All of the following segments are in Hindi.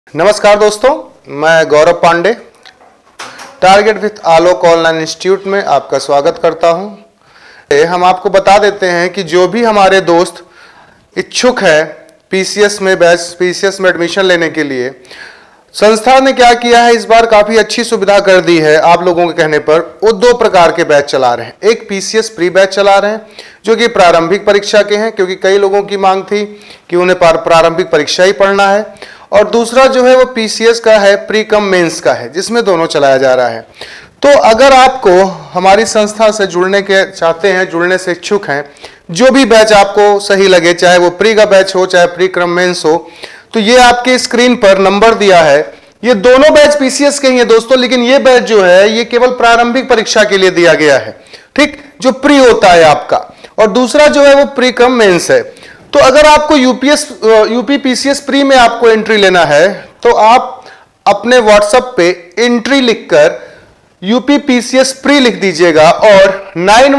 नमस्कार दोस्तों, मैं Gaurav Pandey target with Alok online institute में आपका स्वागत करता हूं। हम आपको बता देते हैं कि जो भी हमारे दोस्त इच्छुक है पीसीएस में एडमिशन लेने के लिए, संस्था ने क्या किया है, इस बार काफ़ी अच्छी सुविधा कर दी है। आप लोगों के कहने पर वो दो प्रकार के बैच चला रहे हैं। एक पीसीएस प्री बैच चला रहे हैं जो कि प्रारंभिक परीक्षा के हैं, क्योंकि कई लोगों की मांग थी कि उन्हें प्रारंभिक परीक्षा ही पढ़ना है। और दूसरा जो है वो पीसीएस का है, प्री कम मेंस का है, जिसमें दोनों चलाया जा रहा है। तो अगर आपको हमारी संस्था से जुड़ने के चाहते हैं, जुड़ने से इच्छुक हैं, जो भी बैच आपको सही लगे, चाहे वो प्री का बैच हो चाहे प्री क्रम मेंस हो, तो ये आपके स्क्रीन पर नंबर दिया है। ये दोनों बैच पीसीएस के ही हैं दोस्तों, लेकिन ये बैच जो है ये केवल प्रारंभिक परीक्षा के लिए दिया गया है, ठीक, जो प्री होता है आपका, और दूसरा जो है वो प्री कम मेंस है। तो अगर आपको यूपी पीसीएस प्री में आपको एंट्री लेना है तो आप अपने व्हाट्सएप पे एंट्री लिखकर यूपी पीसीएस प्री लिख दीजिएगा और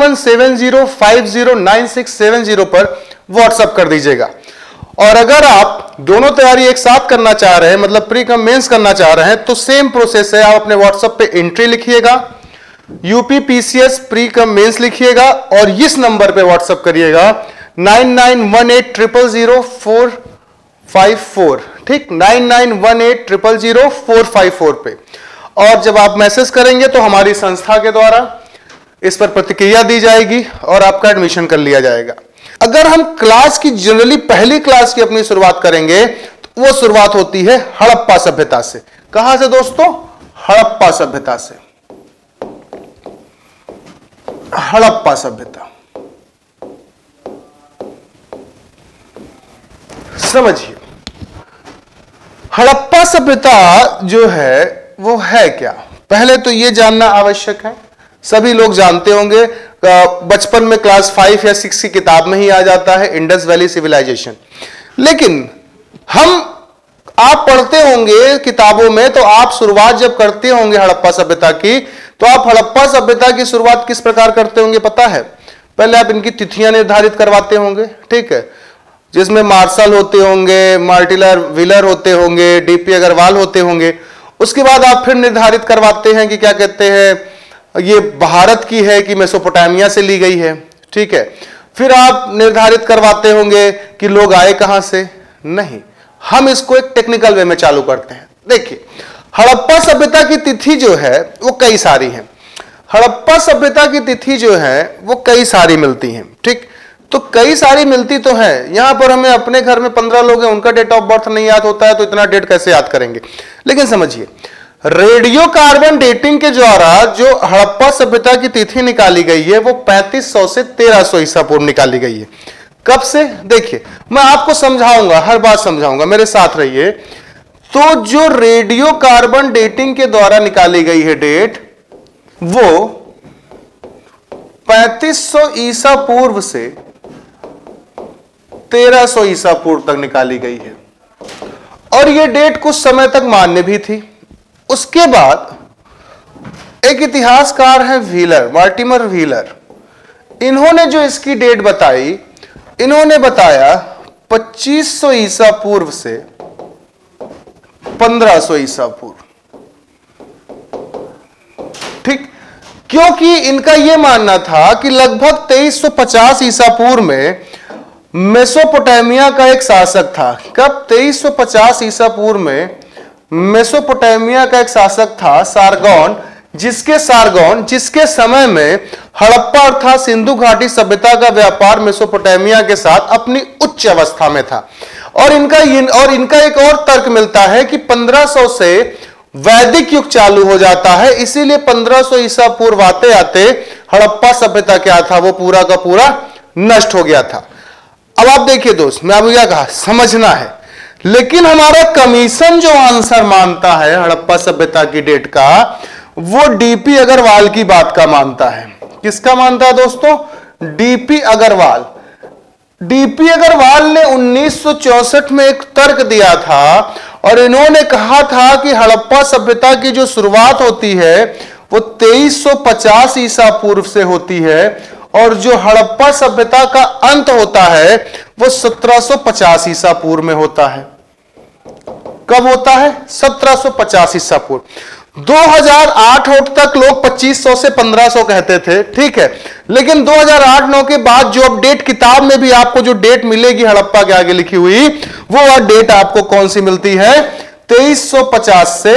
9170509670 पर व्हाट्सएप कर दीजिएगा। और अगर आप दोनों तैयारी एक साथ करना चाह रहे हैं, मतलब प्री कम मेंस करना चाह रहे हैं, तो सेम प्रोसेस है। आप अपने व्हाट्सएप पे एंट्री लिखिएगा, UP PCS pre cum mains लिखिएगा और इस नंबर पे व्हाट्सएप करिएगा 9918000454, ठीक, 9918000454 पे। और जब आप मैसेज करेंगे तो हमारी संस्था के द्वारा इस पर प्रतिक्रिया दी जाएगी और आपका एडमिशन कर लिया जाएगा। अगर हम क्लास की जनरली पहली क्लास की अपनी शुरुआत करेंगे तो वो शुरुआत होती है हड़प्पा सभ्यता से। कहां से दोस्तों? हड़प्पा सभ्यता से। हड़प्पा सभ्यता समझिए, हड़प्पा सभ्यता जो है वो है क्या, पहले तो ये जानना आवश्यक है। सभी लोग जानते होंगे, बचपन में क्लास 5 या 6 की किताब में ही आ जाता है इंडस वैली सिविलाइजेशन। लेकिन आप पढ़ते होंगे किताबों में, तो आप शुरुआत जब करते होंगे हड़प्पा सभ्यता की, तो आप हड़प्पा सभ्यता की शुरुआत किस प्रकार करते होंगे पता है? पहले आप इनकी तिथियां निर्धारित करवाते होंगे, ठीक है, जिसमें मार्शल होते होंगे, मार्टिन व्हीलर होते होंगे, डीपी अग्रवाल होते होंगे। उसके बाद आप फिर निर्धारित करवाते हैं कि क्या कहते हैं, ये भारत की है कि मेसोपोटामिया से ली गई है, ठीक है। फिर आप निर्धारित करवाते होंगे कि लोग आए कहां से। नहीं, हम इसको एक टेक्निकल वे में चालू करते हैं। देखिए, हड़प्पा सभ्यता की तिथि जो है वो कई सारी है। हड़प्पा सभ्यता की तिथि जो है वो कई सारी मिलती है, ठीक। तो कई सारी मिलती तो है, यहां पर हमें अपने घर में 15 लोग हैं, उनका डेट ऑफ बर्थ नहीं याद होता है, तो इतना डेट कैसे याद करेंगे। लेकिन समझिए, रेडियो कार्बन डेटिंग के द्वारा जो हड़प्पा सभ्यता की तिथि निकाली गई है वो 3500 से 1300 ईसा पूर्व निकाली गई है। कब से? देखिए, मैं आपको समझाऊंगा, हर बात समझाऊंगा, मेरे साथ रहिए। तो जो रेडियो कार्बन डेटिंग के द्वारा निकाली गई है डेट, वो 3500 ईसा पूर्व से 1300 ईसा पूर्व तक निकाली गई है और यह डेट कुछ समय तक मान्य भी थी। उसके बाद एक इतिहासकार है व्हीलर, मार्टिमर व्हीलर, इन्होंने जो इसकी डेट बताई, इन्होंने बताया 2500 ईसा पूर्व से 1500 ईसा पूर्व, ठीक, क्योंकि इनका यह मानना था कि लगभग 2350 ईसा पूर्व में मेसोपोटामिया का एक शासक था। कब? 2350 ईसा पूर्व में मेसोपोटामिया का एक शासक था सारगोन, जिसके समय में हड़प्पा अर्थात सिंधु घाटी सभ्यता का व्यापार मेसोपोटामिया के साथ अपनी उच्च अवस्था में था। और इनका एक और तर्क मिलता है कि 1500 से वैदिक युग चालू हो जाता है, इसीलिए 1500 ईसा पूर्व आते आते हड़प्पा सभ्यता क्या था, वो पूरा का पूरा नष्ट हो गया था। अब आप देखिए दोस्त, मैं आपको क्या कहा, समझना है। लेकिन हमारा कमीशन जो आंसर मानता है हड़प्पा सभ्यता की डेट का, वो डीपी अग्रवाल की बात का मानता है। किसका मानता है दोस्तों? डीपी अग्रवाल। डीपी अग्रवाल ने 1964 में एक तर्क दिया था और इन्होंने कहा था कि हड़प्पा सभ्यता की जो शुरुआत होती है वो 2350 ईसा पूर्व से होती है और जो हड़प्पा सभ्यता का अंत होता है वो 1750 ईसा पूर्व में होता है। कब होता है? 1750 ईसा पूर्व। 2008 तक लोग 2500 से 1500 कहते थे, ठीक है, लेकिन 2008-9 के बाद जो अपडेट किताब में भी आपको जो डेट मिलेगी हड़प्पा के आगे लिखी हुई, वो डेट आपको कौन सी मिलती है? 2350 से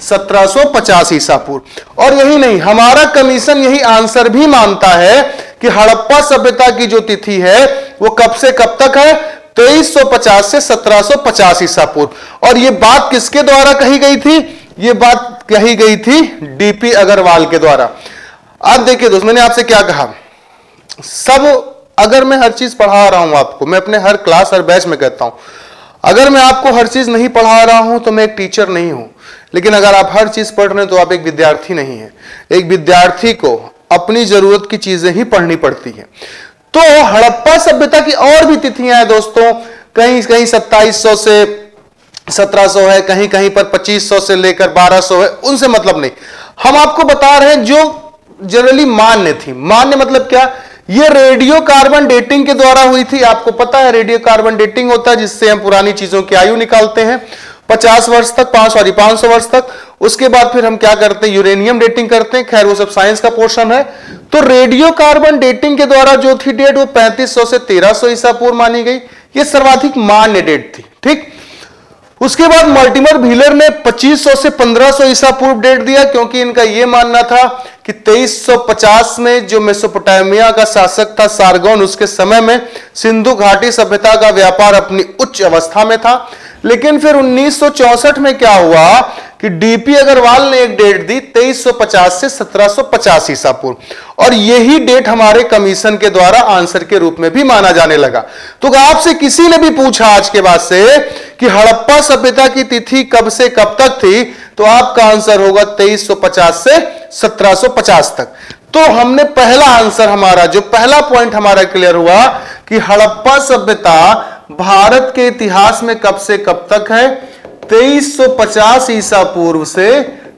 1750 ईसा पूर्व। और यही नहीं, हमारा कमीशन यही आंसर भी मानता है कि हड़प्पा सभ्यता की जो तिथि है वो कब से कब तक है? 2350 से 1750 ईसा पूर्व। और ये बात किसके द्वारा कही गई थी? ये बात कही गई थी डीपी अग्रवाल के द्वारा। अब देखिए दोस्त, मैंने आपसे क्या कहा, सब अगर मैं हर चीज पढ़ा रहा हूं आपको, मैं अपने हर क्लास हर बैच में कहता हूं, अगर मैं आपको हर चीज नहीं पढ़ा रहा हूं तो मैं एक टीचर नहीं हूं। लेकिन अगर आप हर चीज पढ़ रहे हैं तो आप एक विद्यार्थी नहीं है। एक विद्यार्थी को अपनी जरूरत की चीजें ही पढ़नी पड़ती है। तो हड़प्पा सभ्यता की और भी तिथियां हैं दोस्तों, कहीं कहीं 2700 से 1700 है, कहीं कहीं पर 2500 से लेकर 1200 है, उनसे मतलब नहीं। हम आपको बता रहे हैं जो जनरली मान्य थी। मान्य मतलब क्या? ये रेडियो कार्बन डेटिंग के द्वारा हुई थी। आपको पता है रेडियो कार्बन डेटिंग होता है जिससे हम पुरानी चीजों की आयु निकालते हैं 50 वर्ष तक, 500 वर्ष तक। उसके बाद फिर हम क्या करते हैं? यूरेनियम डेटिंग करते हैं। खैर वो सब साइंस का पोर्शन है। तो रेडियो कार्बन डेटिंग के द्वारा जो थी डेट वो 3500 से 1300 ईसा पूर्व मानी गई। ये सर्वाधिक मान्य डेट थी, ठीक। उसके बाद मल्टीमर व्हीलर ने 2500 से 1500 ईसा पूर्व डेट दिया, क्योंकि इनका यह मानना था कि 2350 में जो मेसोपोटामिया का शासक था सारगोन, उसके समय में सिंधु घाटी सभ्यता का व्यापार अपनी उच्च अवस्था में था। लेकिन फिर 1964 में क्या हुआ कि डीपी अग्रवाल ने एक डेट दी 2350 से 1750 ईसा पूर्व, और यही डेट हमारे कमीशन के द्वारा आंसर के रूप में भी माना जाने लगा। तो आपसे किसी ने भी पूछा आज के बाद से कि हड़प्पा सभ्यता की तिथि कब से कब तक थी, तो आपका आंसर होगा 2350 से 1750 तक। तो हमने पहला आंसर, हमारा जो पहला पॉइंट हमारा क्लियर हुआ कि हड़प्पा सभ्यता भारत के इतिहास में कब से कब तक है? 2350 ईसा पूर्व से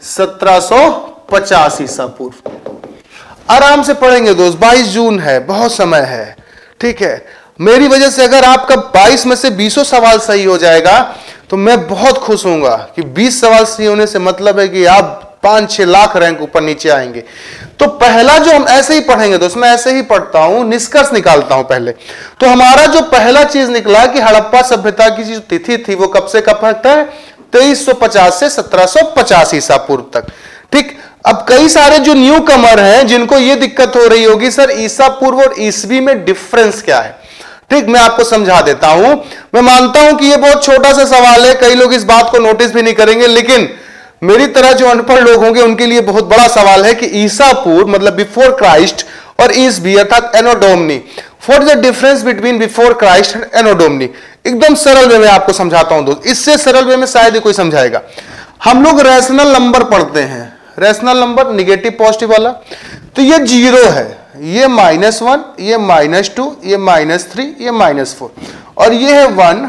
1750 ईसा पूर्व। आराम से पढ़ेंगे दोस्त, 22 जून है, बहुत समय है, ठीक है। मेरी वजह से अगर आपका 22 में से 20 सवाल सही हो जाएगा तो मैं बहुत खुश होऊंगा कि 20 सवाल सही होने से मतलब है कि आप 5-6 लाख रैंक ऊपर नीचे आएंगे। तो पहला जो हम ऐसे ही पढ़ेंगे दोस्त, मैं ऐसे ही पढ़ता हूं, निष्कर्ष निकालता हूं पहले। तो हमारा जो पहला चीज निकला कि हड़प्पा सभ्यता की जो तिथि थी वो कब से कब तक है? 2350 से 1750 ईसा पूर्व तक, ठीक। अब कई सारे जो न्यू कमर हैं जिनको ये दिक्कत हो रही होगी, सर ईसा पूर्व और ईसवी में डिफरेंस क्या है, ठीक, मैं आपको समझा देता हूं। मैं मानता हूं कि ये बहुत छोटा सा सवाल है, कई लोग इस बात को नोटिस भी नहीं करेंगे, लेकिन मेरी तरह जो अनपढ़ लोग होंगे उनके लिए बहुत बड़ा सवाल है कि ईसा पूर्व मतलब बिफोर क्राइस्ट और ईसवी अर्थात anno domini, what is the difference between before Christ and anno domini. एकदम सरल वे में आपको समझाता हूं दोस्त, इससे सरल वे में शायद ही कोई समझाएगा। हम लोग रैशनल नंबर पढ़ते हैं, रैशनल नंबर निगेटिव पॉजिटिव वाला, तो ये 0 है, ये -1, ये -2, ये -3, ये -4, और ये है 1,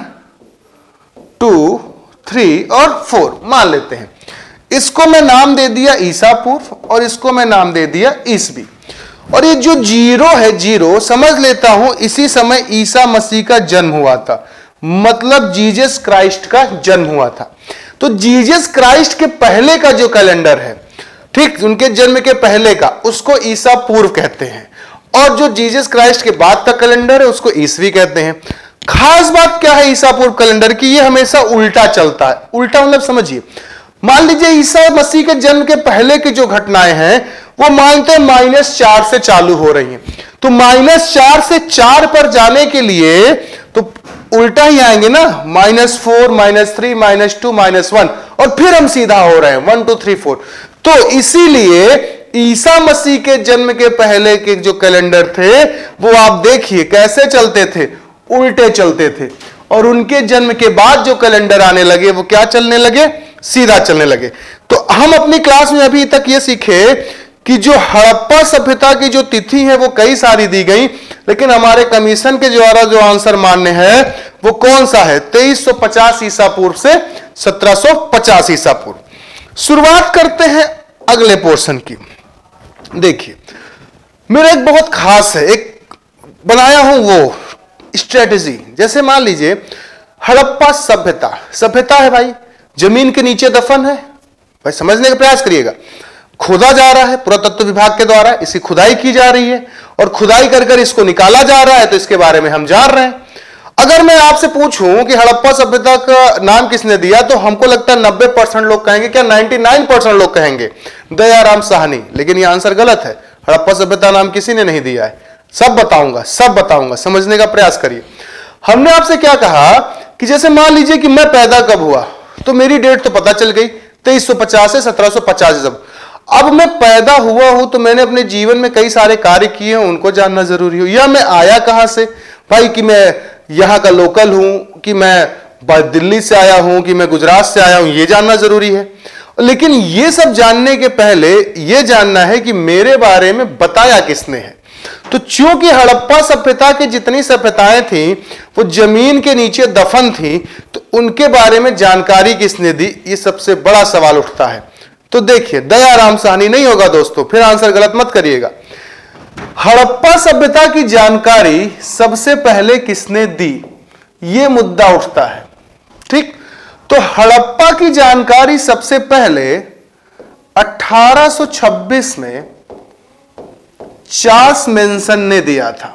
2, 3 और 4 मान लेते हैं। इसको मैं नाम दे दिया ईसा पूर्व और इसको मैं नाम दे दिया ईसवी। और ये जो 0 है, 0 समझ लेता हूं इसी समय ईसा मसीह का जन्म हुआ था, मतलब जीसस क्राइस्ट का जन्म हुआ था। तो जीसस क्राइस्ट के पहले का जो कैलेंडर है, ठीक, उनके जन्म के पहले का, उसको ईसा पूर्व कहते हैं, और जो जीसस क्राइस्ट के बाद का कैलेंडर है उसको ईसवी कहते हैं। खास बात क्या है ईसा पूर्व कैलेंडर की? ये हमेशा उल्टा चलता है। उल्टा मतलब समझिए, मान लीजिए ईसा मसीह के जन्म के पहले की जो घटनाएं हैं वो मानते हैं -4 से चालू हो रही हैं, तो -4 से 4 पर जाने के लिए तो उल्टा ही आएंगे ना, -4, -3, -2, -1, और फिर हम सीधा हो रहे हैं 1, 2, 3, 4। तो इसीलिए ईसा मसीह के जन्म के पहले के जो कैलेंडर थे वो आप देखिए कैसे चलते थे, उल्टे चलते थे, और उनके जन्म के बाद जो कैलेंडर आने लगे वो क्या चलने लगे? सीधा चलने लगे। तो हम अपनी क्लास में अभी तक ये सीखे कि जो हड़प्पा सभ्यता की जो तिथि है वो कई सारी दी गई, लेकिन हमारे कमीशन के द्वारा जो आंसर मान्य है वो कौन सा है? 2350 ईसा पूर्व से 1750 ईसा पूर्व। शुरुआत करते हैं अगले पोर्शन की। देखिए मेरा एक बहुत खास है, एक बनाया हूं वो स्ट्रेटेजी। जैसे मान लीजिए हड़प्पा सभ्यता, सभ्यता है भाई, जमीन के नीचे दफन है। भाई समझने का प्रयास करिएगा, खोदा जा रहा है पुरातत्व विभाग के द्वारा, इसकी खुदाई की जा रही है और खुदाई कर कर इसको निकाला जा रहा है, तो इसके बारे में हम जान रहे हैं। अगर मैं आपसे पूछूं कि हड़प्पा सभ्यता का नाम किसने दिया, तो हमको लगता है 90% लोग कहेंगे, क्या 99% लोग कहेंगे दयाराम साहनी। लेकिन यह आंसर गलत है, हड़प्पा सभ्यता नाम किसी ने नहीं दिया है। सब बताऊंगा, समझने का प्रयास करिए। हमने आपसे क्या कहा कि जैसे मान लीजिए कि मैं पैदा कब हुआ, तो मेरी डेट तो पता चल गई 2350 से 1750 जब। अब मैं पैदा हुआ हूं तो मैंने अपने जीवन में कई सारे कार्य किए हैं, उनको जानना जरूरी हो। या मैं आया कहां से, भाई कि मैं यहां का लोकल हूं, कि मैं दिल्ली से आया हूं, कि मैं गुजरात से आया हूं, यह जानना जरूरी है। लेकिन यह सब जानने के पहले यह जानना है कि मेरे बारे में बताया किसने है। तो चूंकि हड़प्पा सभ्यता की जितनी सभ्यताएं थी वो जमीन के नीचे दफन थी, तो उनके बारे में जानकारी किसने दी, ये सबसे बड़ा सवाल उठता है। तो देखिए, दयाराम साहनी नहीं होगा दोस्तों, फिर आंसर गलत मत करिएगा। हड़प्पा सभ्यता की जानकारी सबसे पहले किसने दी, यह मुद्दा उठता है। ठीक, तो हड़प्पा की जानकारी सबसे पहले 1826 में चार्ल्स मैनसन ने दिया था।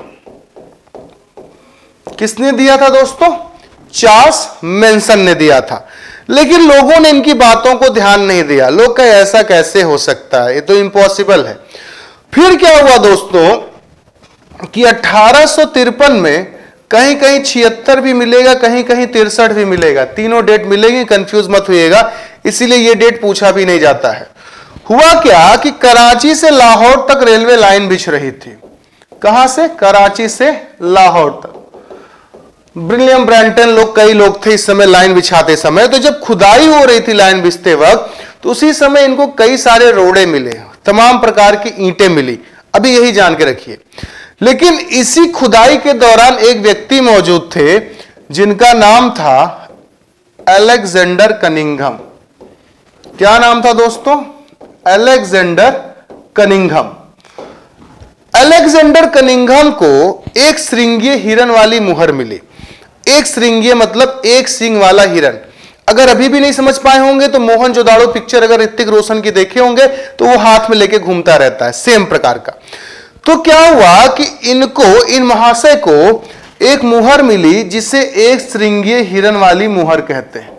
किसने दिया था दोस्तों? चार्ल्स मैनसन ने दिया था। लेकिन लोगों ने इनकी बातों को ध्यान नहीं दिया। लोग कहे ऐसा कैसे हो सकता है, ये तो इम्पॉसिबल है। फिर क्या हुआ दोस्तों कि 1853 में कहीं कहीं 76 भी मिलेगा, कहीं कहीं 63 भी मिलेगा, तीनों डेट मिलेंगे, कंफ्यूज मत होइएगा, इसीलिए यह डेट पूछा भी नहीं जाता है। हुआ क्या कि कराची से लाहौर तक रेलवे लाइन बिछ रही थी। कहां से? कराची से लाहौर तक। विलियम ब्रैंटन लोग, कई लोग थे इस समय लाइन बिछाते समय। तो जब खुदाई हो रही थी लाइन बिछते वक्त, तो उसी समय इनको कई सारे रोड़े मिले, तमाम प्रकार की ईंटें मिली। अभी यही जान के रखिए। लेकिन इसी खुदाई के दौरान एक व्यक्ति मौजूद थे जिनका नाम था अलेक्जेंडर कनिंघम। क्या नाम था दोस्तों? Alexander Cunningham. अलेक्जेंडर कनिंघम को एक श्रृंगीय हिरन वाली मुहर मिली। एक श्रृंगीय मतलब एक सींग वाला हिरन। अगर अभी भी नहीं समझ पाए होंगे तो मोहनजोदाड़ो पिक्चर अगर ऋतिक रोशन की देखे होंगे तो वो हाथ में लेके घूमता रहता है, सेम प्रकार का। तो क्या हुआ कि इन महाशय को एक मुहर मिली जिसे एक श्रृंगीय हिरन वाली मुहर कहते हैं।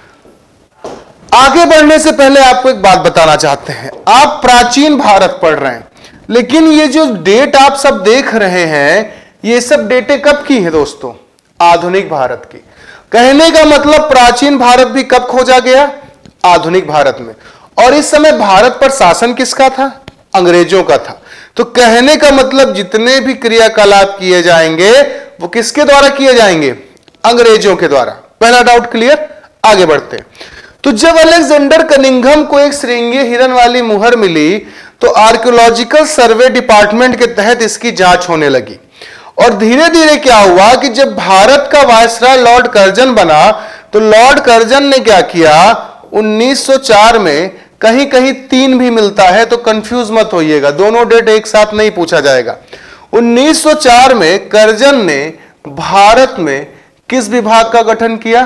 आगे बढ़ने से पहले आपको एक बात बताना चाहते हैं। आप प्राचीन भारत पढ़ रहे हैं, लेकिन ये जो डेट आप सब देख रहे हैं, ये सब डेटें कब की है दोस्तों? आधुनिक भारत की। कहने का मतलब प्राचीन भारत भी कब खोजा गया? आधुनिक भारत में। और इस समय भारत पर शासन किसका था? अंग्रेजों का था। तो कहने का मतलब जितने भी क्रियाकलाप किए जाएंगे वो किसके द्वारा किए जाएंगे? अंग्रेजों के द्वारा। पहला डाउट क्लियर? आगे बढ़ते हैं। तो जब अलेक्जेंडर कनिंघम को एक श्रृंगीय हिरन वाली मुहर मिली तो आर्कियोलॉजिकल सर्वे डिपार्टमेंट के तहत इसकी जांच होने लगी। और धीरे धीरे क्या हुआ कि जब भारत का वायसराय लॉर्ड कर्जन बना तो लॉर्ड कर्जन ने क्या किया, 1904 में कहीं कहीं 3 भी मिलता है, तो कंफ्यूज मत होइएगा, दोनों डेट एक साथ नहीं पूछा जाएगा। 1904 में कर्जन ने भारत में किस विभाग का गठन किया?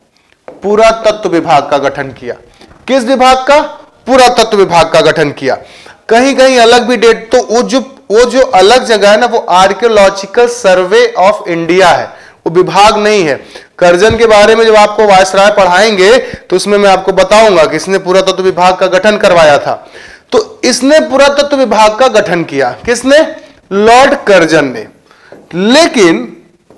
पुरातत्व विभाग का गठन किया। किस विभाग का? पुरातत्व विभाग का गठन किया। कहीं कहीं अलग भी डेट, तो वो जो अलग जगह है ना, वो आर्कियोलॉजिकल सर्वे ऑफ इंडिया है, वो विभाग नहीं है। कर्जन के बारे में जब आपको वायसराय पढ़ाएंगे तो उसमें मैं आपको बताऊंगा कि इसने पुरातत्व विभाग का गठन करवाया था। तो इसने पुरातत्व विभाग का गठन किया। किसने? लॉर्ड कर्जन ने। लेकिन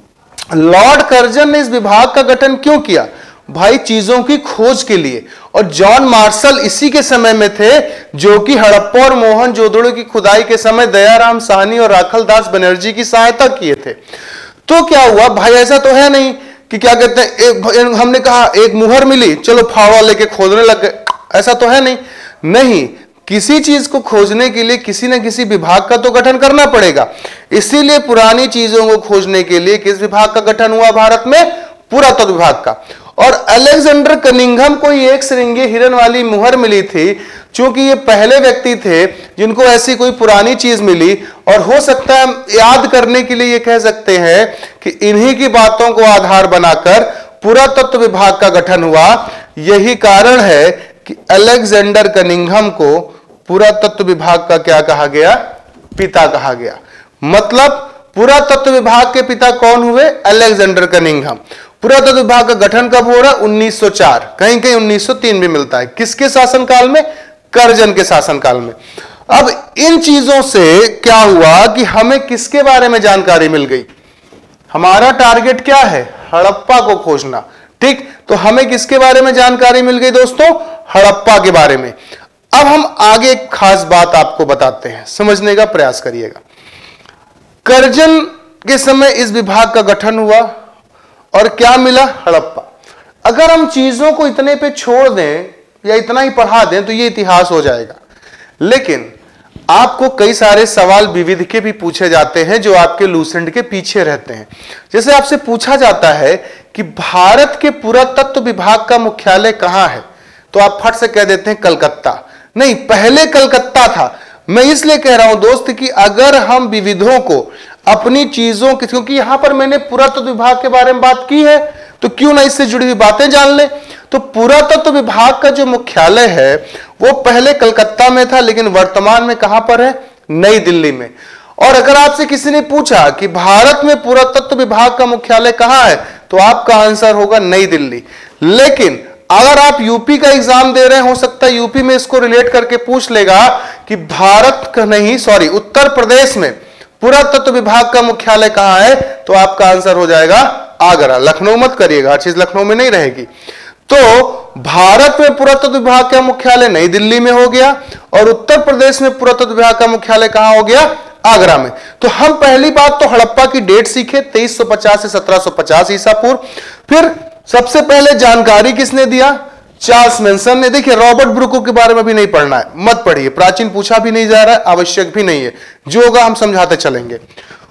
लॉर्ड कर्जन ने इस विभाग का गठन क्यों किया? भाई चीजों की खोज के लिए। और जॉन मार्शल इसी के समय में थे जो कि हड़प्पा और मोहनजोदड़ो की खुदाई के समय दयाराम साहनी और राखल दास बनर्जी की सहायता किए थे। तो क्या हुआ भाई, ऐसा तो है नहीं कि क्या कहते हैं, हमने कहा एक मुहर मिली, चलो फावड़ा लेके खोदने लग गए, ऐसा तो है नहीं। किसी चीज को खोजने के लिए किसी न किसी विभाग का तो गठन करना पड़ेगा। इसीलिए पुरानी चीजों को खोजने के लिए किस विभाग का गठन हुआ भारत में? पुरातत्व विभाग का। और अलेक्जेंडर कनिंघम को ये एक श्रृंगीय हिरन वाली मुहर मिली थी, क्योंकि ये पहले व्यक्ति थे जिनको ऐसी कोई पुरानी चीज मिली। और हो सकता है याद करने के लिए ये कह सकते हैं कि इन्हीं की बातों को आधार बनाकर पुरातत्व विभाग का गठन हुआ। यही कारण है कि अलेक्जेंडर कनिंघम को पुरातत्व विभाग का क्या कहा गया? पिता कहा गया। मतलब पुरातत्व विभाग के पिता कौन हुए? Alexander Cunningham. पुरातत्व विभाग का गठन कब हो रहा है? 1904, कहीं कहीं 1903 भी मिलता है। किसके शासनकाल में? कर्जन के शासनकाल में। अब इन चीजों से क्या हुआ कि हमें किसके बारे में जानकारी मिल गई? हमारा टारगेट क्या है? हड़प्पा को खोजना। ठीक, तो हमें किसके बारे में जानकारी मिल गई दोस्तों? हड़प्पा के बारे में। अब हम आगे एक खास बात आपको बताते हैं, समझने का प्रयास करिएगा। कर्जन के समय इस विभाग का गठन हुआ और क्या मिला? हड़प्पा। अगर हम चीजों को इतने पे छोड़ दें या इतना ही पढ़ा दें तो ये इतिहास हो जाएगा, लेकिन आपको कई सारे सवाल विविध के भी पूछे जाते हैं जो आपके लूसेंट के पीछे रहते हैं। जैसे आपसे पूछा जाता है कि भारत के पुरातत्व विभाग का मुख्यालय कहां है, तो आप फट से कह देते हैं कलकत्ता। नहीं, पहले कलकत्ता था। मैं इसलिए कह रहा हूं दोस्त कि अगर हम विविधों को अपनी चीजों की, क्योंकि यहां पर मैंने पुरातत्व विभाग के बारे में बात की है, तो क्यों ना इससे जुड़ी हुई बातें जान ले। तो पुरातत्व विभाग का जो मुख्यालय है वो पहले कलकत्ता में था, लेकिन वर्तमान में कहां पर है? नई दिल्ली में। और अगर आपसे किसी ने पूछा कि भारत में पुरातत्व विभाग का मुख्यालय कहां है, तो आपका आंसर होगा नई दिल्ली। लेकिन अगर आप यूपी का एग्जाम दे रहे हैं, हो सकता है यूपी में इसको रिलेट करके पूछ लेगा कि भारत का नहीं, सॉरी, उत्तर प्रदेश में पुरातत्व विभाग का मुख्यालय कहां है, तो आपका आंसर हो जाएगा आगरा। लखनऊ मत करिएगा, हर चीज लखनऊ में नहीं रहेगी। तो भारत में पुरातत्व विभाग का मुख्यालय नई दिल्ली में हो गया और उत्तर प्रदेश में पुरातत्व विभाग का मुख्यालय कहां हो गया? आगरा में। तो हम पहली बात तो हड़प्पा की डेट सीखे, 2350 से 1750 ईसा पूर्व। फिर सबसे पहले जानकारी किसने दिया? चार्ल्स मैनसन ने। देखिए, रॉबर्ट ब्रूको के बारे में भी नहीं पढ़ना है, मत पढ़िए, प्राचीन पूछा भी नहीं जा रहा है, आवश्यक भी नहीं है, जो होगा हम समझाते चलेंगे।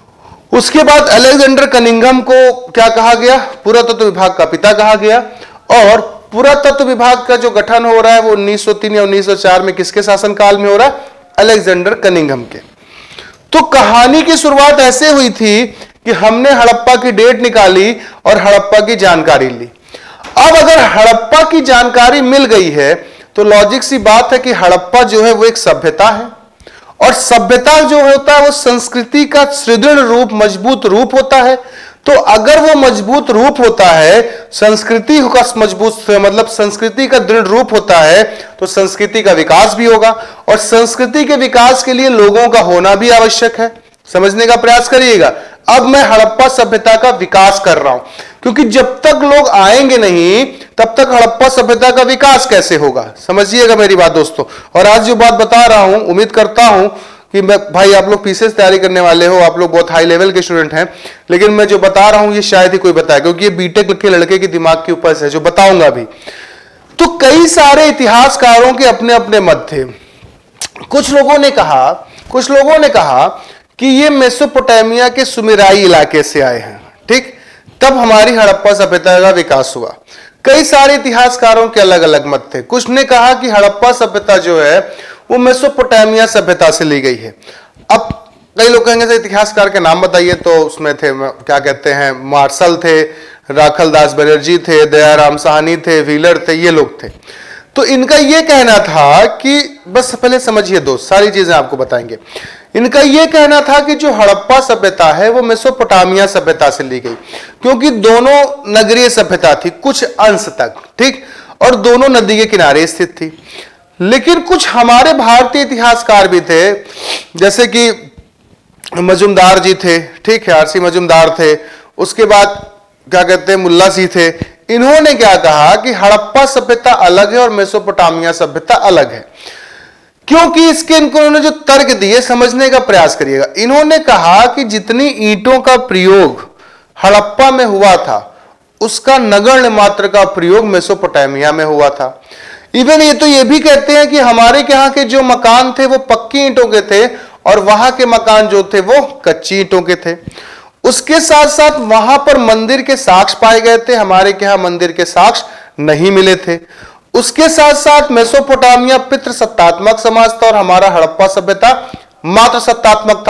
उसके बाद अलेक्जेंडर कनिंघम को क्या कहा गया? पुरातत्व विभाग का पिता कहा गया। और पुरातत्व विभाग का जो गठन हो रहा है वो 1903 या 1904 में किसके शासनकाल में हो रहा है? अलेक्जेंडर कनिंघम के। तो कहानी की शुरुआत ऐसे हुई थी कि हमने हड़प्पा की डेट निकाली और हड़प्पा की जानकारी ली। अब अगर हड़प्पा की जानकारी मिल गई है तो लॉजिक सी बात है कि हड़प्पा जो है वो एक सभ्यता है, और सभ्यता जो होता है वो संस्कृति का सुदृढ़ रूप, मजबूत रूप होता है। तो अगर वो मजबूत रूप होता है, संस्कृति का मजबूत, मतलब संस्कृति का दृढ़ रूप होता है, तो संस्कृति का विकास भी होगा, और संस्कृति के विकास के लिए लोगों का होना भी आवश्यक है। समझने का प्रयास करिएगा। अब मैं हड़प्पा सभ्यता का विकास कर रहा हूं, क्योंकि जब तक लोग आएंगे नहीं तब तक हड़प्पा सभ्यता का विकास कैसे होगा? समझिएगा मेरी बात दोस्तों। और आज जो बात बता रहा हूं, उम्मीद करता हूं कि मैं, भाई आप लोग पीसीएस तैयारी करने वाले हो, आप लोग बहुत हाई लेवल के स्टूडेंट हैं, लेकिन मैं जो बता रहा हूं ये शायद ही कोई बताए, क्योंकि ये बीटेक के लड़के के दिमाग के ऊपर से जो बताऊंगा भी। तो कई सारे इतिहासकारों के अपने अपने मत थे। कुछ लोगों ने कहा कि ये मेसोपोटामिया के सुमेराई इलाके से आए हैं, ठीक, तब हमारी हड़प्पा सभ्यता का विकास हुआ। कई सारे इतिहासकारों के अलग अलग मत थे। कुछ ने कहा कि हड़प्पा सभ्यता जो है वो मेसोपोटामिया सभ्यता से ली गई है। अब कई लोग कहेंगे इतिहासकार के नाम बताइए, तो उसमें थे, क्या कहते हैं, मार्शल थे, राखल दास बनर्जी थे, दयाराम साहनी थे, व्हीलर थे, ये लोग थे। तो इनका ये कहना था कि, बस पहले समझिए दोस्त, सारी चीजें आपको बताएंगे। इनका यह कहना था कि जो हड़प्पा सभ्यता है वो मेसोपोटामिया सभ्यता से ली गई, क्योंकि दोनों नगरीय सभ्यता थी कुछ अंश तक, ठीक, और दोनों नदी के किनारे स्थित थी। लेकिन कुछ हमारे भारतीय इतिहासकार भी थे, जैसे कि मजुमदार जी थे, ठीक है, आरसी मजुमदार थे, उसके बाद क्या कहते हैं, मुल्ला सिंह थे। इन्होंने क्या कहा कि हड़प्पा सभ्यता अलग है और मेसोपोटामिया सभ्यता अलग है। क्योंकि इसके इन्होंने जो तर्क दिए, समझने का प्रयास करिएगा। इन्होंने कहा कि जितनी ईंटों का प्रयोग हड़प्पा में हुआ था उसका नगण्य मात्र का प्रयोग मेसोपोटामिया में हुआ था। इवन ये तो ये भी कहते हैं कि हमारे यहाँ के जो मकान थे वो पक्की ईंटों के थे और वहां के मकान जो थे वो कच्ची ईंटों के थे। उसके साथ साथ वहां पर मंदिर के साक्ष्य पाए गए थे, हमारे के यहाँ मंदिर के साक्ष्य नहीं मिले थे। उसके साथ साथ मेसोपोटामिया पितृ सत्तात्मक समाज था और हमारा हड़प्पा सभ्यता मात्र सत्तात्मक था।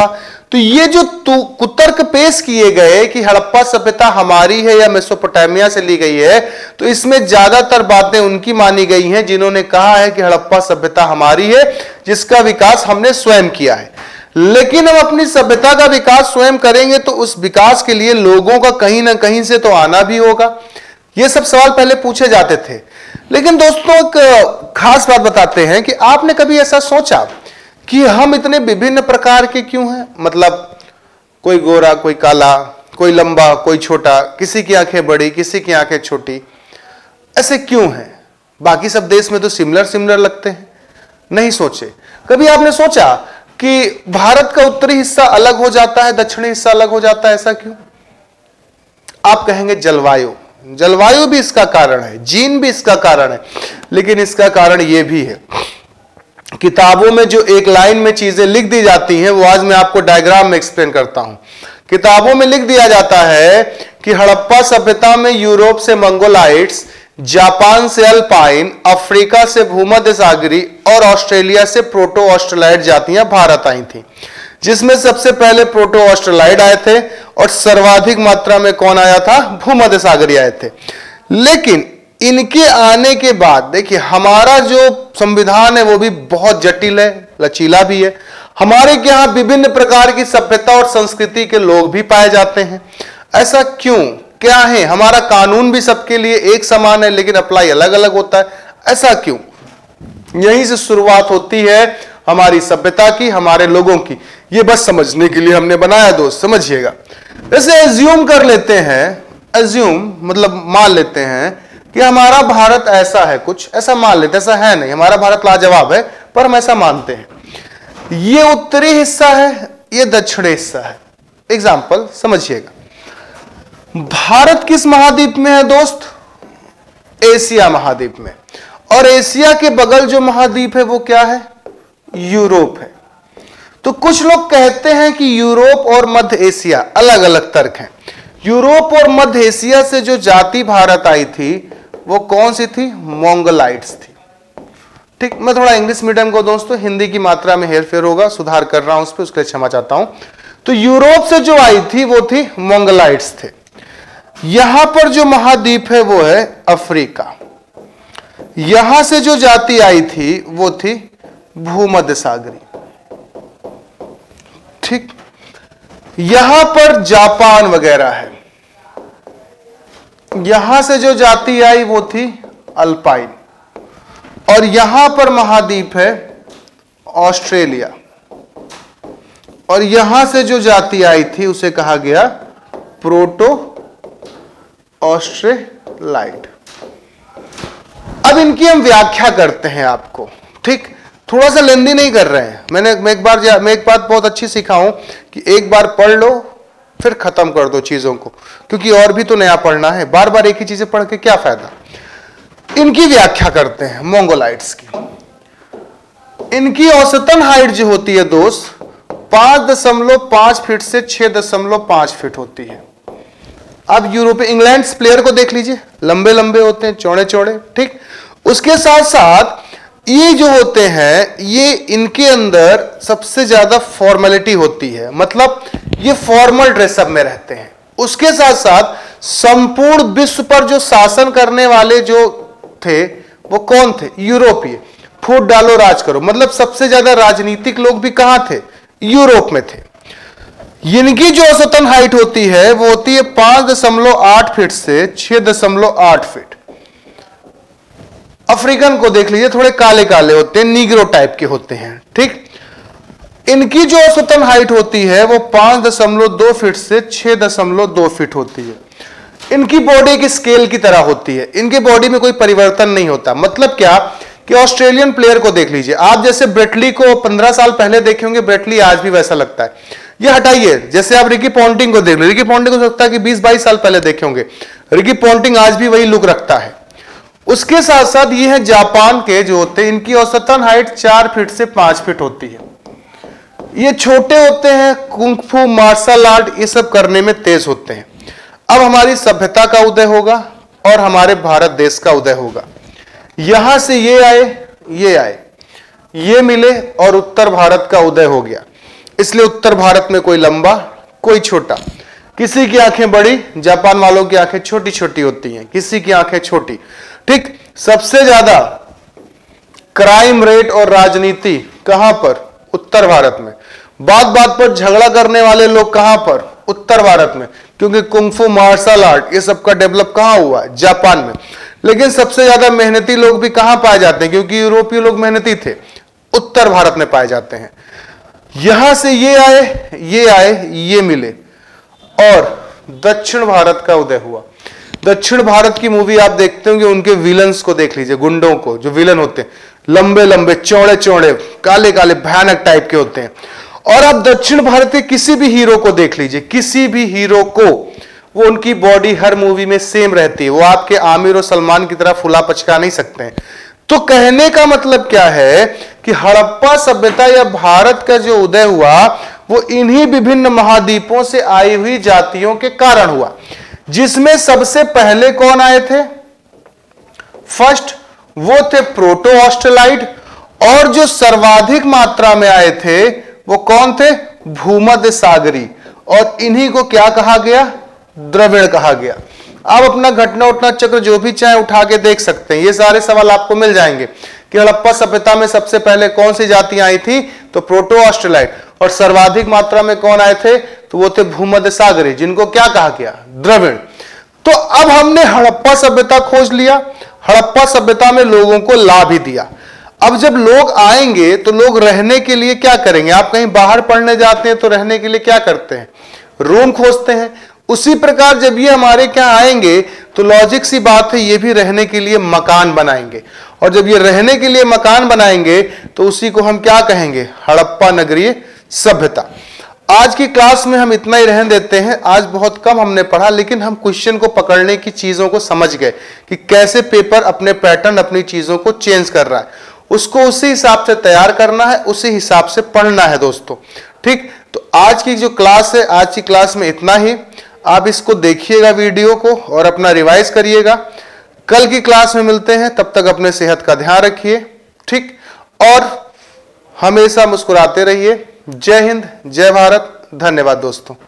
तो ये जो कुतर्क पेश किए गए कि हड़प्पा सभ्यता हमारी है या मेसोपोटामिया से ली गई है, तो इसमें ज्यादातर बातें उनकी मानी गई हैं जिन्होंने कहा है कि हड़प्पा सभ्यता हमारी है, जिसका विकास हमने स्वयं किया है। लेकिन हम अपनी सभ्यता का विकास स्वयं करेंगे तो उस विकास के लिए लोगों का कहीं ना कहीं से तो आना भी होगा। ये सब सवाल पहले पूछे जाते थे। लेकिन दोस्तों एक खास बात बताते हैं कि आपने कभी ऐसा सोचा कि हम इतने विभिन्न प्रकार के क्यों हैं? मतलब कोई गोरा, कोई काला, कोई लंबा, कोई छोटा, किसी की आंखें बड़ी, किसी की आंखें छोटी, ऐसे क्यों हैं? बाकी सब देश में तो सिमिलर लगते हैं। नहीं सोचे कभी आपने सोचा कि भारत का उत्तरी हिस्सा अलग हो जाता है, दक्षिणी हिस्सा अलग हो जाता है, ऐसा क्यों? आप कहेंगे जलवायु भी इसका कारण है, जीन भी इसका कारण है, लेकिन इसका कारण यह भी है किताबों में जो एक लाइन में चीजें लिख दी जाती हैं वो आज मैं आपको डायग्राम में एक्सप्लेन करता हूं। किताबों में लिख दिया जाता है कि हड़प्पा सभ्यता में यूरोप से मंगोलाइट्स, जापान से अल्पाइन, अफ्रीका से भूमध्य सागरी और ऑस्ट्रेलिया से प्रोटो ऑस्ट्रेलाइड जातियां भारत आई थी, जिसमें सबसे पहले प्रोटो ऑस्ट्रेलाइड आए थे और सर्वाधिक मात्रा में कौन आया था? भूमध्य सागरी आए थे। लेकिन इनके आने के बाद देखिए हमारा जो संविधान है वो भी बहुत जटिल है, लचीला भी है। हमारे यहां विभिन्न प्रकार की सभ्यता और संस्कृति के लोग भी पाए जाते हैं। ऐसा क्यों? क्या है? हमारा कानून भी सबके लिए एक समान है लेकिन अप्लाई अलग अलग होता है, ऐसा क्यों? यहीं से शुरुआत होती है हमारी सभ्यता की, हमारे लोगों की। ये बस समझने के लिए हमने बनाया दोस्त, समझिएगा। जैसे एज्यूम कर लेते हैं, एज्यूम मतलब मान लेते हैं कि हमारा भारत ऐसा है, कुछ ऐसा मान लेते हैं, ऐसा है नहीं, हमारा भारत लाजवाब है पर हम ऐसा मानते हैं। ये उत्तरी हिस्सा है, ये दक्षिणी हिस्सा है। एग्जाम्पल समझिएगा, भारत किस महाद्वीप में है दोस्त? एशिया महाद्वीप में। और एशिया के बगल जो महाद्वीप है वो क्या है? यूरोप है। तो कुछ लोग कहते हैं कि यूरोप और मध्य एशिया, अलग अलग तर्क हैं। यूरोप और मध्य एशिया से जो जाति भारत आई थी वो कौन सी थी? मंगोलाइट्स थी। ठीक, मैं थोड़ा इंग्लिश मीडियम को दोस्तों हिंदी की मात्रा में हेरफेर होगा, सुधार कर रहा हूं उस पर, उसके लिए क्षमा चाहता हूं। तो यूरोप से जो आई थी वो थी मंगोलाइट्स थे। यहां पर जो महाद्वीप है वो है अफ्रीका। यहां से जो जाति आई थी वो थी भूमध्य सागरी। ठीक, यहां पर जापान वगैरह है। यहां से जो जाति आई वो थी अल्पाइन। और यहां पर महाद्वीप है ऑस्ट्रेलिया। और यहां से जो जाति आई थी उसे कहा गया प्रोटो ऑस्ट्रेलाइड। अब इनकी हम व्याख्या करते हैं आपको। ठीक, थोड़ा सा लेंदी नहीं कर रहे हैं। मैं एक बात बहुत अच्छी सीखा हूं कि एक बार पढ़ लो फिर खत्म कर दो चीजों को, क्योंकि और भी तो नया पढ़ना है। बार बार एक ही चीजें पढ़ के क्या फायदा। इनकी व्याख्या करते हैं मंगोलाइट्स की। इनकी औसतन हाइट जो होती है दोस्त 5.5 फीट से 6.5 फीट होती है। अब यूरोपीय इंग्लैंड प्लेयर को देख लीजिए, लंबे लंबे होते हैं, चौड़े चौड़े। ठीक, उसके साथ साथ ये जो होते हैं ये इनके अंदर सबसे ज्यादा फॉर्मेलिटी होती है, मतलब ये फॉर्मल ड्रेसअप में रहते हैं। उसके साथ साथ संपूर्ण विश्व पर जो शासन करने वाले जो थे वो कौन थे? यूरोपीय। फूट डालो राज करो, मतलब सबसे ज्यादा राजनीतिक लोग भी कहां थे? यूरोप में थे। इनकी जो औसतन हाइट होती है वो होती है 5.8 फीट से 6.8 फीट। अफ्रीकन को देख लीजिए, थोड़े काले काले होते हैं, नीग्रो टाइप के होते हैं। ठीक, इनकी जो औसतन हाइट होती है वो 5.2 फीट से 6.2 फीट होती है। इनकी बॉडी एक स्केल की तरह होती है, इनकी बॉडी में कोई परिवर्तन नहीं होता। मतलब क्या कि ऑस्ट्रेलियन प्लेयर को देख लीजिए आप, जैसे ब्रेटली को 15 साल पहले देखे होंगे, ब्रेटली आज भी वैसा लगता है। ये हटाइए, जैसे आप रिकी पॉन्टिंग को देख लो, रिकी पॉन्टिंग को लगता है कि 20-22 साल पहले देखे होंगे, रिकी पॉन्टिंग आज भी वही लुक रखता है। उसके साथ साथ ये है जापान के जो होते हैं, इनकी औसतन हाइट 4 फीट से 5 फीट होती है। ये छोटे होते हैं, कुंग-फू, मार्शल आर्ट ये सब करने में तेज होते हैं। अब हमारी सभ्यता का उदय होगा और हमारे भारत देश का उदय होगा। यहां से ये आए, ये मिले और उत्तर भारत का उदय हो गया। इसलिए उत्तर भारत में कोई लंबा कोई छोटा। किसी की आंखें बड़ी, जापान वालों की आंखें छोटी छोटी होती हैं, किसी की आंखें छोटी। ठीक, सबसे ज्यादा क्राइम रेट और राजनीति कहां पर? उत्तर भारत में। बात बात पर झगड़ा करने वाले लोग कहां पर? उत्तर भारत में, क्योंकि कुंफू मार्शल आर्ट ये सब का डेवलप कहां हुआ? जापान में। लेकिन सबसे ज्यादा मेहनती लोग भी कहां पाए जाते हैं? क्योंकि यूरोपीय लोग मेहनती थे, उत्तर भारत में पाए जाते हैं। यहां से ये आए, ये मिले और दक्षिण भारत का उदय हुआ। दक्षिण भारत की मूवी आप देखते होंगे, उनके विलन्स को देख लीजिए, गुंडों को, जो विलन होते हैं लंबे लंबे चौड़े चौड़े काले काले भयानक टाइप के होते हैं। और आप दक्षिण भारत के किसी भी हीरो को देख लीजिए, किसी भी हीरो को, वो उनकी बॉडी हर मूवी में सेम रहती है, वो आपके आमिर और सलमान की तरह फुला पचका नहीं सकते हैं। तो कहने का मतलब क्या है कि हड़प्पा सभ्यता या भारत का जो उदय हुआ वो इन्हीं विभिन्न महाद्वीपों से आई हुई जातियों के कारण हुआ, जिसमें सबसे पहले कौन आए थे? फर्स्ट वो थे प्रोटो ऑस्ट्रेलाइड, और जो सर्वाधिक मात्रा में आए थे वो कौन थे? भूमध्य सागरी, और इन्हीं को क्या कहा गया? द्रविड़ कहा गया। आप अपना घटना उठना चक्र जो भी चाहे उठा के देख सकते हैं, ये सारे सवाल आपको मिल जाएंगे कि हड़प्पा सभ्यता में सबसे पहले कौन सी जातियां आई थी? तो प्रोटो ऑस्ट्रेलाइड, और सर्वाधिक मात्रा में कौन आए थे? तो वो थे भूमध्य सागरी, जिनको क्या कहा गया? द्रविड़। तो अब हमने हड़प्पा सभ्यता खोज लिया, हड़प्पा सभ्यता में लोगों को ला भी दिया। अब जब लोग आएंगे तो लोग रहने के लिए क्या करेंगे? आप कहीं बाहर पढ़ने जाते हैं तो रहने के लिए क्या करते हैं? रूम खोजते हैं। उसी प्रकार जब ये हमारे क्या आएंगे तो लॉजिक सी बात है, ये भी रहने के लिए मकान बनाएंगे, और जब ये रहने के लिए मकान बनाएंगे तो उसी को हम क्या कहेंगे? हड़प्पा नगरीय सभ्यता। आज की क्लास में हम इतना ही रहने देते हैं। आज बहुत कम हमने पढ़ा, लेकिन हम क्वेश्चन को पकड़ने की चीजों को समझ गए कि कैसे पेपर अपने पैटर्न, अपनी चीजों को चेंज कर रहा है, उसको उसी हिसाब से तैयार करना है, उसी हिसाब से पढ़ना है दोस्तों। ठीक, तो आज की जो क्लास है, आज की क्लास में इतना ही। आप इसको देखिएगा वीडियो को और अपना रिवाइज करिएगा। कल की क्लास में मिलते हैं, तब तक अपने सेहत का ध्यान रखिए। ठीक, और हमेशा मुस्कुराते रहिए। जय हिंद, जय भारत, धन्यवाद दोस्तों।